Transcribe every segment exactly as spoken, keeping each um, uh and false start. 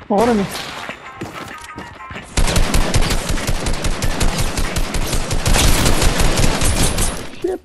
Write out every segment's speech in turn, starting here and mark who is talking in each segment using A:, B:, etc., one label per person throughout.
A: Órale. Shit.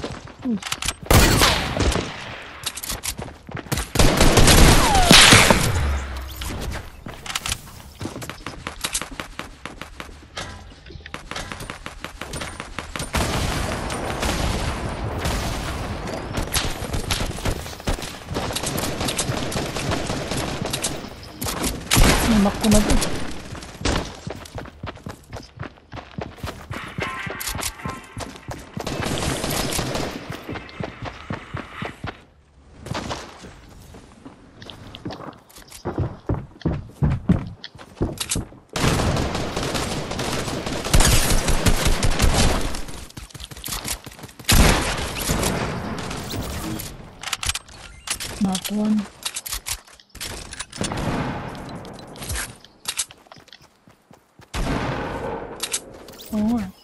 A: Knock ko na to. Knock one. Oo nga.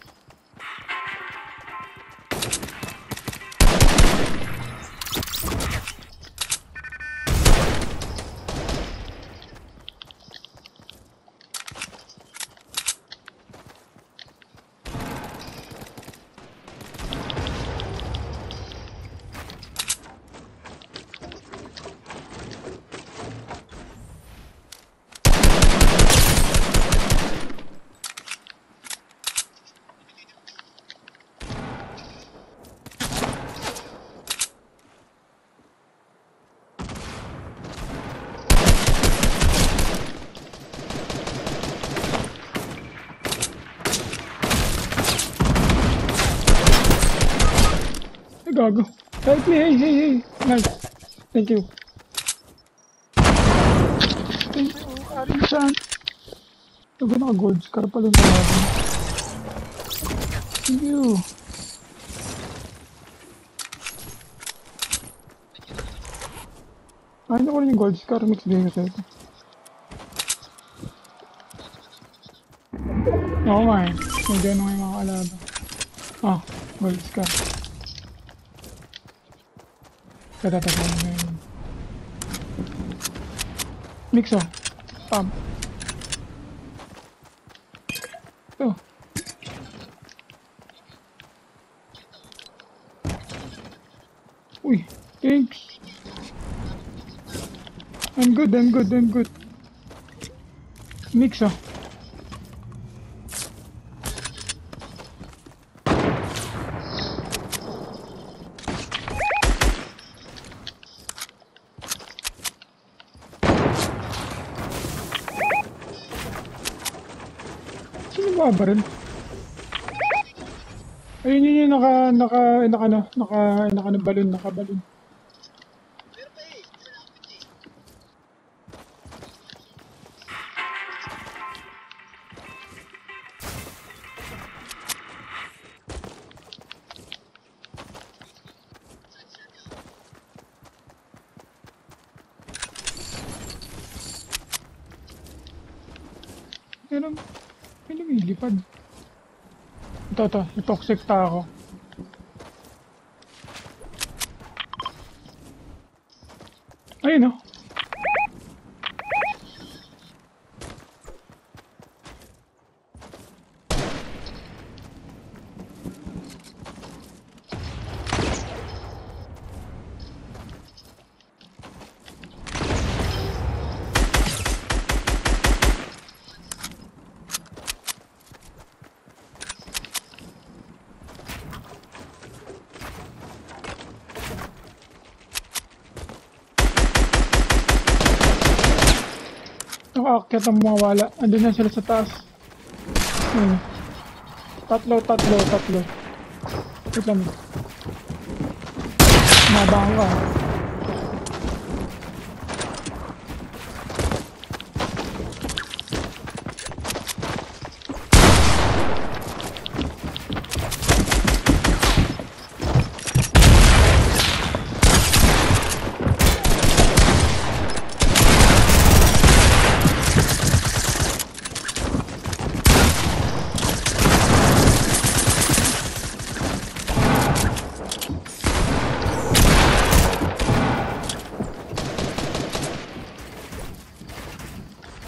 A: Gago. Help me, hey, hey, hey. Nice. Thank you. Thank you, Arisan. Ito na gold scar pala sa natin. Thank you. Ay, naku rin yung gold scar. Mix din ko sa ito. Oo nga eh. Medyo ano nga yung mga kalaba. Ah, gold scar. Katatapan mo na yun. Mix oh. Pam. Ito. Uy. Thanks. I'm good, I'm good, I'm good. Mix oh. Sino ba rin? Ayun yun yung naka, naka, naka, naka, naka, naka, naka, balon, naka, balon. Pero, may lumilipad. Ito, ito. Toxic ta ako. Ayun o. Nakaakyat ang mga wala. Andun na sila sa taas. Ayun. Tatlo, tatlo, tatlo. Wait lang. Mabang ka.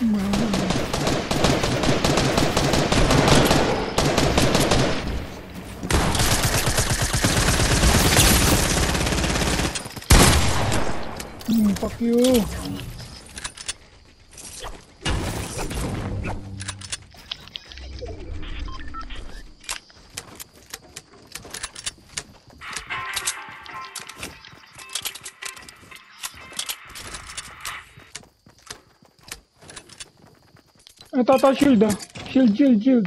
A: Hmm, fuck you. Ito, ito, shield ah. Shield, shield, shield.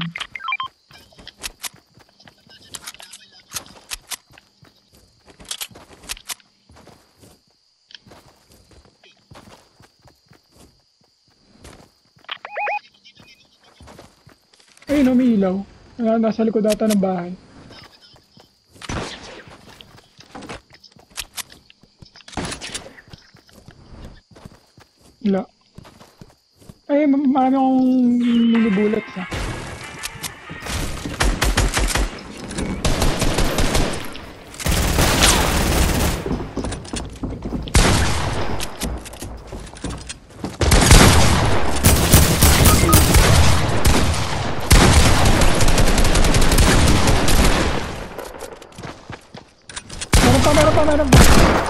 A: Ayun, umiilaw. Nasa likod ata ng bahay. Wala. Ay, marami akong mini-bullets ha. Meron pa, meron pa, meron pa.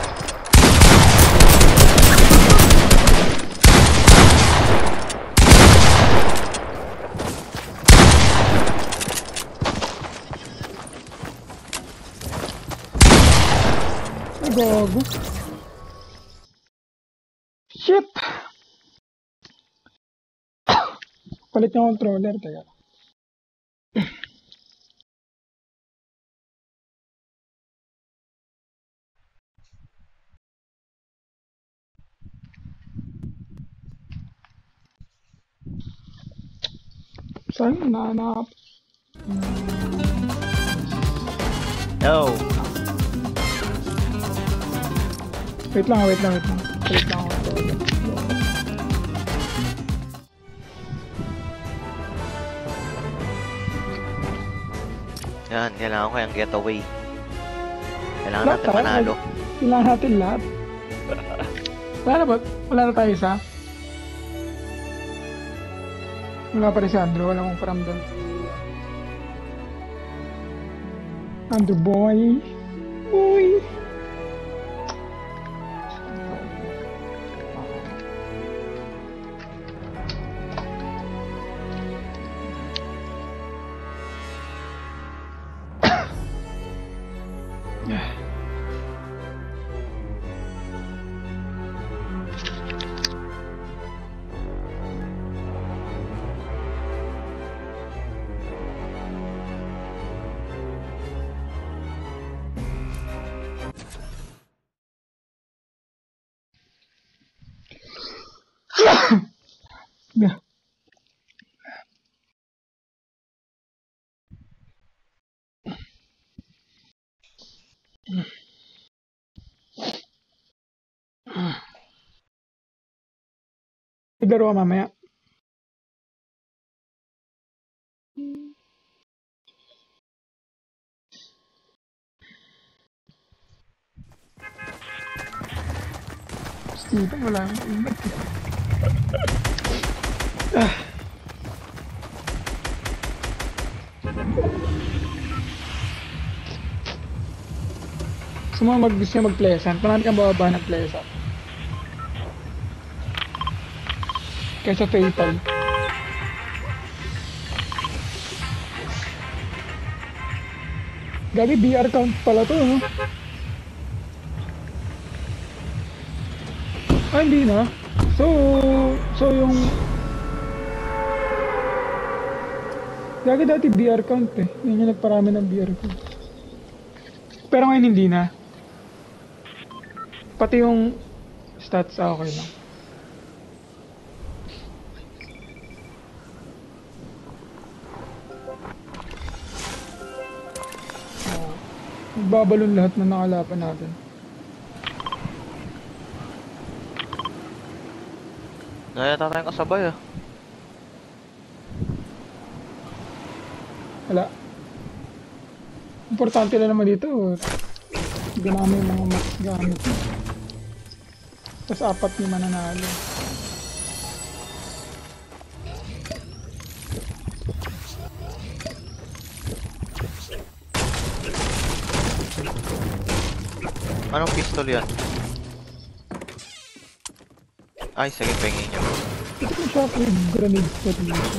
A: Gago. Shit! Palit yung controller, tayo. Saan nahanap?
B: No.
A: Wait lang, wait lang, wait lang. Wait lang ako.
B: Yan, kailangan ko yung getaway. Kailangan
A: Lahat
B: natin
A: tayo?
B: manalo.
A: Kailangan natin lahat. Wala na ba? Wala na tayo isa? Wala pa rin si Andrew. Wala akong param doon. Andrew boy. Boy. Yeah. Naglaro ka mamaya. Steven, wala akong imat. Ah. Gusto mo mag gusto mo mag-pleasant, marami kang bababa ng pleasant. Kaysa fatal. Gabi B R count pala to, no? Ah, hindi na. So, so yung Gagi dati B R count eh. Yun yung nagparami ng B R count. Pero ngayon hindi na. Pati yung stats, ah, okay lang. Oh, babalon lahat na nakalaban natin.
B: Nayata tayong kasabay ah.
A: Wala. Importante na naman dito. Hindi namin yung mga max gamit. Tapos apat yung mananalo.
B: Anong pistol yan? Ay, sige, pengin nyo.
A: Ito ko siya ako yung grenade sa dito.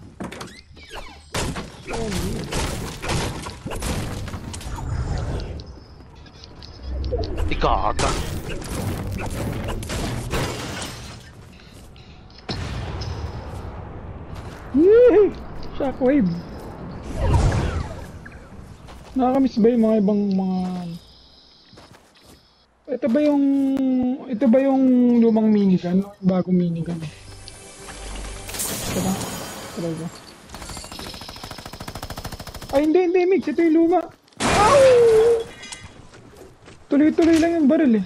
B: Ikaga.
A: Yee! Shockwave! Nakakamiss ba yung mga ibang mga... Ito ba yung... Ito ba yung lumang minigun? Bagong minigun? Ito ba? Talaga. Ay, hindi, hindi, Mix. Ito yung luma. Ow! Tuloy-tuloy lang yung baril eh.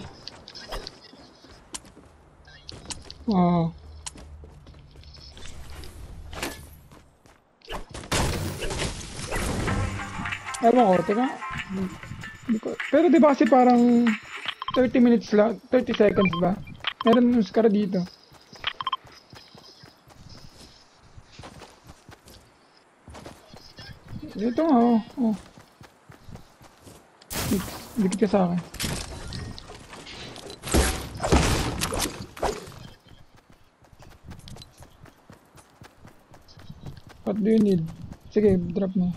A: Wow. Ewan ko, teka. Pero di ba kasi parang thirty minutes lang, thirty seconds ba? Meron yung scar dito. Ito nga, oh. oh. Dikit ka sa akin. What do you need? Sige, drop mo.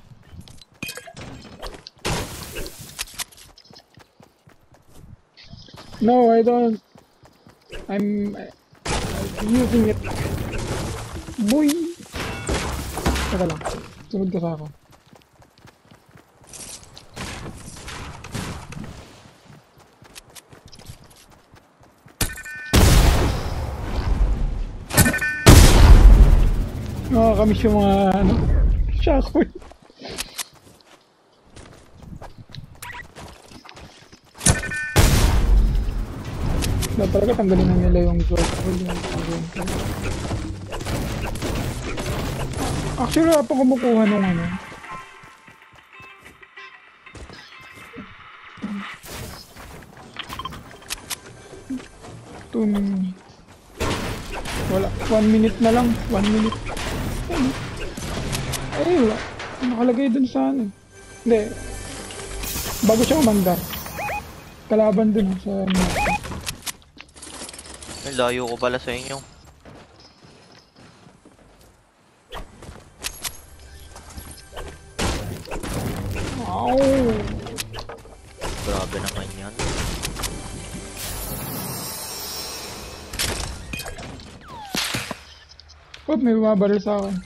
A: No, I don't. I'm, I'm using it. Boy! Teka lang. Sunod ka sa ako. Nakakamiss yung mga ano, shockwave. Na talaga tanggalin na nila yung shockwave. Actually, wala pa kumukuha nung ano. Two minutes. Wala. One minute na lang. One minute. Ay, wala. Nakalagay dun sa ano. Hindi. Bago siya umandar. Kalaban dun sa ano.
B: Ay, layo ko pala sa inyo.
A: Wow!
B: Grabe naman yan.
A: Oh, may bumabaril sa akin.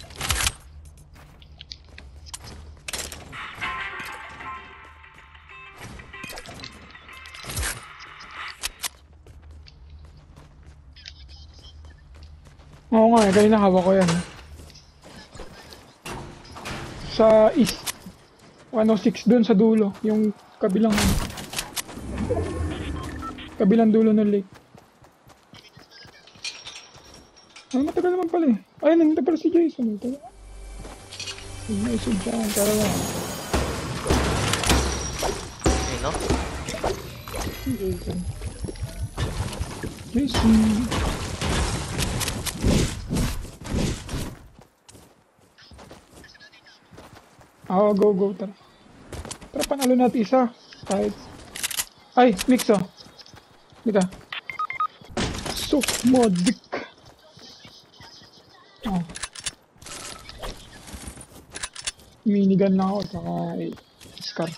A: Oo nga eh, kanina hawak ko yan. Sa east. one oh six dun sa dulo. Yung kabilang kabilang dulo ng lake. Ay, matagal naman pala eh. Ay, nandito pala si Jason. Ito. Ay, naisog siya. Tara lang.
B: Ay, no?
A: Jason. Jason. Ah, go, go. Tara. Tara, panalo natin isa. Kahit. Ay, mix oh. Dika. Suck mo, dick. Oh. Minigun na ako, tsaka eh, scar.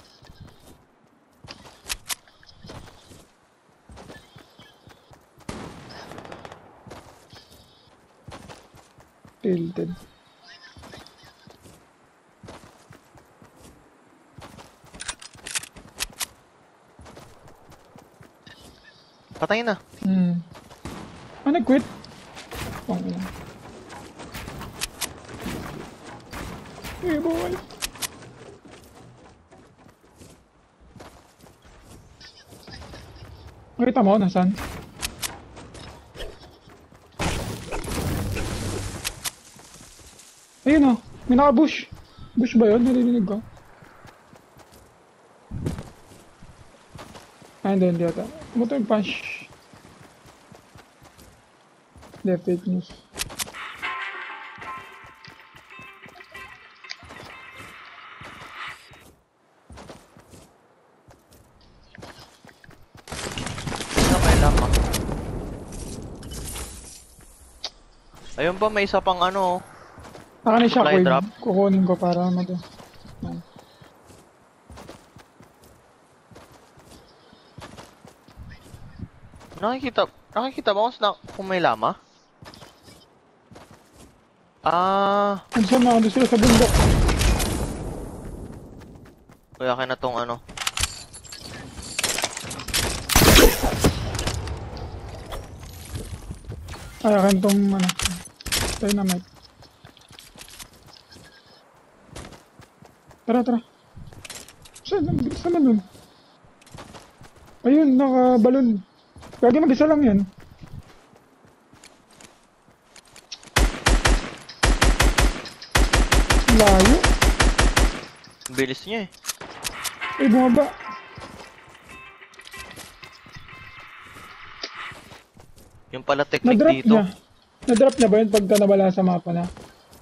A: Tilted.
B: Patayin na.
A: Hmm. Ah, nag-quit? Oh, ano. Eh, bawal. Nakita mo, nasan? Ayun oh, may naka-bush. Bush ba yun? Narinig ko. Ah, hindi, hindi ata. Motor punch. Hindi, fake news.
B: Ayun pa, may isa pang ano.
A: Naka ni
B: Supply
A: shockwave.
B: drop.
A: Kukunin ko para ano to. Ayan.
B: Nakikita, nakikita mo kung, sna- kung may lama? Ah,
A: Ano saan na? Ano sila sa bundok?
B: kaya ka na tong ano.
A: Ay, akin tong ano. Dynamite. Tara, tara. Saan? Ang bilis naman dun. Ayun, nakabalon. Gagi mag-isa lang yan. Layo.
B: Ang bilis niya eh.
A: Eh, bumaba.
B: Yung pala technique
A: Na-drop
B: dito.
A: niya. Na-drop niya ba yun pagka nawala sa mapa na?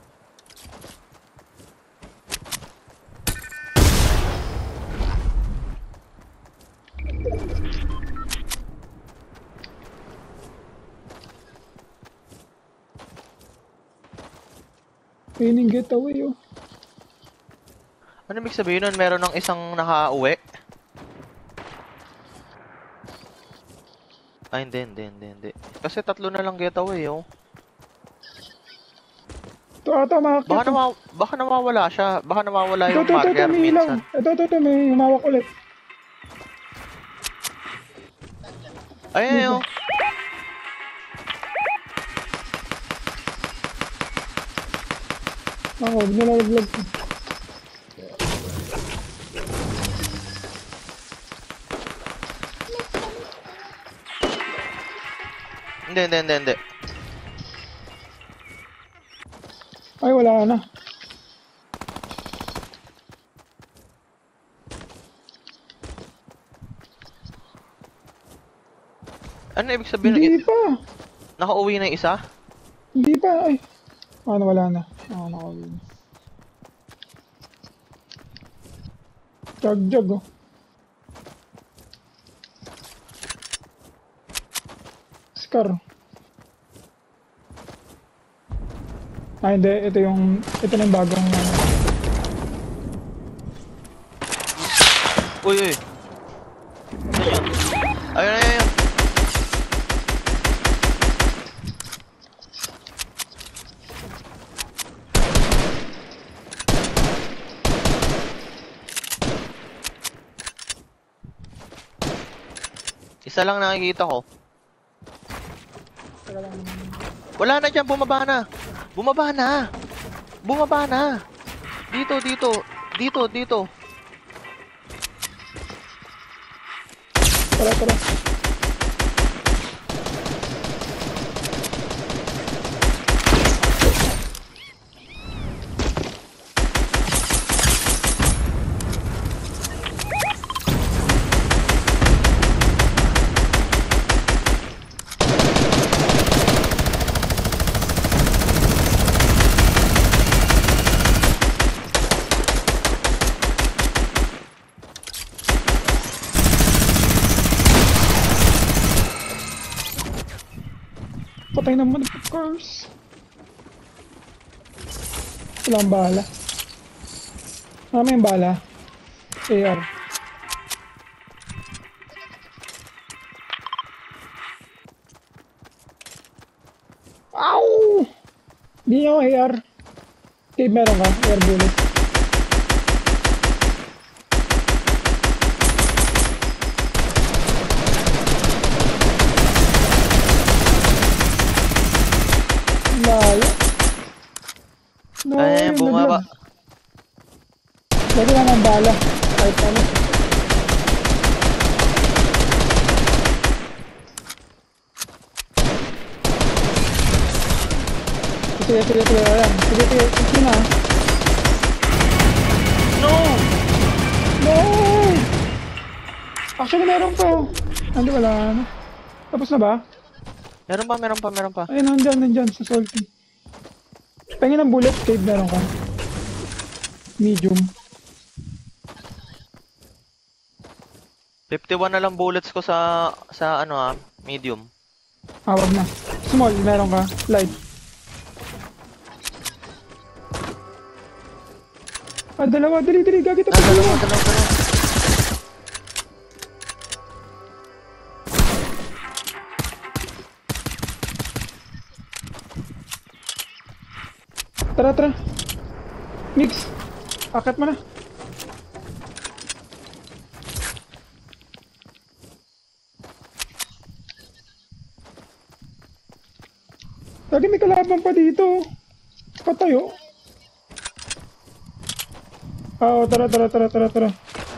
A: Training getaway oh.
B: Ano ibig sabihin nun? Meron ng isang nakauwi? Ay, hindi, hindi, hindi, hindi. Kasi tatlo na lang getaway, oh.
A: Ito ata makakit.
B: Baka, nawa baka nawawala siya. Baka nawawala
A: Ito,
B: yung
A: ito, ito, ito,
B: marker
A: may ilaw.
B: minsan.
A: Ito, ito, ito, may humawak ulit.
B: Ay, ay, oh.
A: Ako, nilalaglag ko.
B: Hindi, hindi, hindi, hindi.
A: Ay, wala na.
B: Ano ibig sabihin?
A: Hindi
B: It
A: pa.
B: nakauwi na yung isa?
A: Hindi pa. Ay. Ano, wala na. Ako, nakawin na. Jag-jag oh. Scar. Ah, hindi. Ito yung, ito na yung bagong, ano.
B: Uy, uy. Ano yun? Ayun, ayun, ayun. Isa lang nakikita ko.
A: Teka lang.
B: Wala na dyan, bumaba na. Bumaba na. Bumaba na. Dito, dito. Dito, dito.
A: Tara, tara. Patay naman of course. Wala ang bala. Ah, may bala. A R. Ow! Di niya ako A R. Cave meron ka? Air bullet. Layo. No,
B: Ay,
A: yung
B: bumaba.
A: naglag. Lagi lang ang bala. Kahit ano. Sige, sige, sige. Ayan. Sige, sige. Sige na.
B: No!
A: No! Actually, meron pa. Hindi, wala na. Tapos na ba?
B: Meron pa, meron pa, meron pa.
A: Ayun, nandyan, nandyan. Sa salty. Pengin ng bullet cave meron ka. Medium.
B: fifty-one na lang bullets ko sa, sa ano ah, medium.
A: Ah, wag na. Small, meron ka. Light. Ah, dalawa, dali, dali, gagi
B: Ah,
A: tapos
B: dalawa,
A: mo.
B: dalawa, dalawa.
A: Tara, tara. Mix. Akit mo na. Lagi may kalaban pa dito. Patayo. Ah, oh, tara, tara, tara, tara, tara.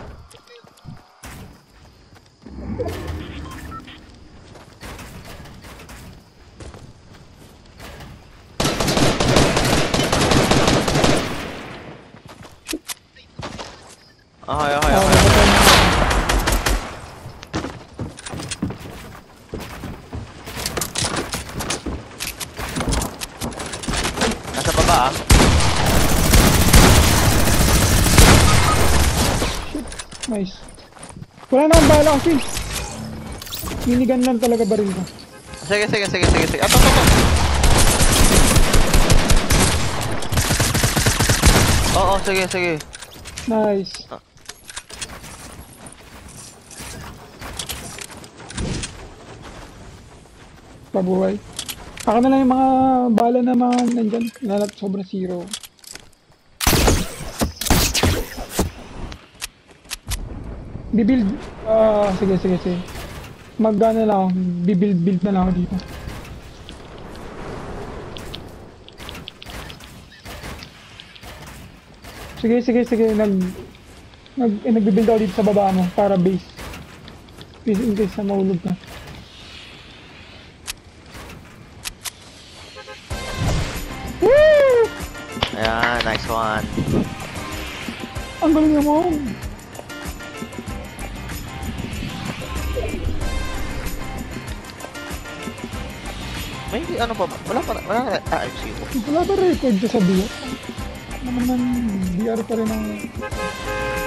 B: Okay, okay,
A: Ah,
B: okay.
A: patay na.
B: Nasa baba ah.
A: Nice. Wala na ang bala kasi. Minigun lang talaga baril ko.
B: Sige, sige, sige, sige, sige. Ato, ato, ato. Oo, sige, sige.
A: Nice.
B: Ah.
A: Pabuhay. Ako na lang yung mga bala na mga nandyan. Nalat sobrang zero. Bibuild. Ah, sige, sige, sige. Mag-ano lang ako. Bibuild-build na lang ako dito. Sige, sige, sige. Nag... Nag... Eh, nagbibuild ako dito sa baba mo. Para base. Base in case na mahulog ka. Woo!
B: Ayan, nice one.
A: Ang galing mo.
B: May ano pa ba? Wala pa, wala na. Ah, M C ko.
A: Wala ba record ka sa B R? Naman naman, B R pa rin ang